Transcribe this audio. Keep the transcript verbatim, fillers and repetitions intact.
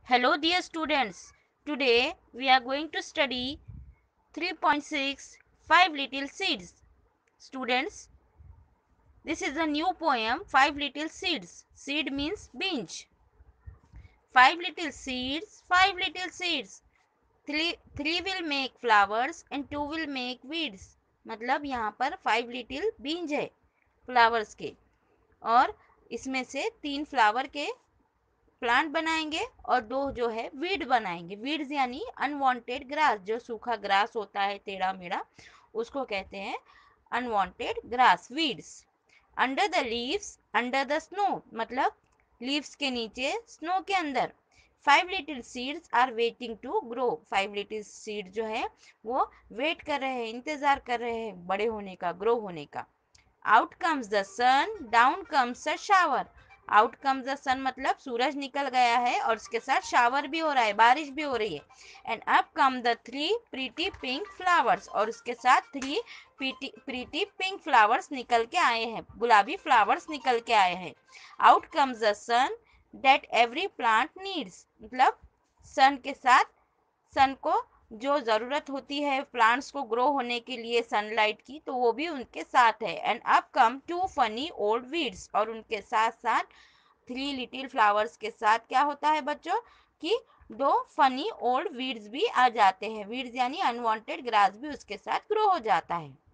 Hello dear students, today we are going to study three point six Five Little Seeds. Students, this is a new poem Five Little Seeds. Seed means binge. Five little seeds, five little seeds. Three, three will make flowers and two will make weeds. मतलब यहाँ पर five little बीज है flowers के और इसमें से तीन फ्लावर के प्लांट बनाएंगे और दो जो है वीड बनाएंगे। वीड्स यानी अनवांटेड ग्रास, जो सूखा ग्रास होता है टेढ़ा मेढ़ा, उसको कहते हैं unwanted grass, weeds. Under the leaves, under the snow, मतलब लीव्स के नीचे, स्नो के अंदर। Five little seeds are waiting to grow. Five little seed जो है वो वेट कर रहे हैं, इंतजार कर रहे हैं बड़े होने का, ग्रो होने का। Out comes the sun, down comes a shower. Out comes the sun मतलब सूरज निकल गया है और उसके साथ शावर भी हो रहा है, बारिश भी हो रही है। And up come the three pretty pink flowers, और उसके साथ थ्री प्रीटी पिंक फ्लावर्स निकल के आए हैं, गुलाबी फ्लावर्स निकल के आए हैं। Out comes the sun that every plant needs, मतलब सन के साथ, सन को जो ज़रूरत होती है प्लांट्स को ग्रो होने के लिए सनलाइट की, तो वो भी उनके साथ है। And up come two funny old weeds, और उनके साथ साथ थ्री लिटिल फ्लावर्स के साथ क्या होता है बच्चों कि दो फनी ओल्ड वीड्स भी आ जाते हैं। वीड्स यानी अनवांटेड ग्रास भी उसके साथ ग्रो हो जाता है।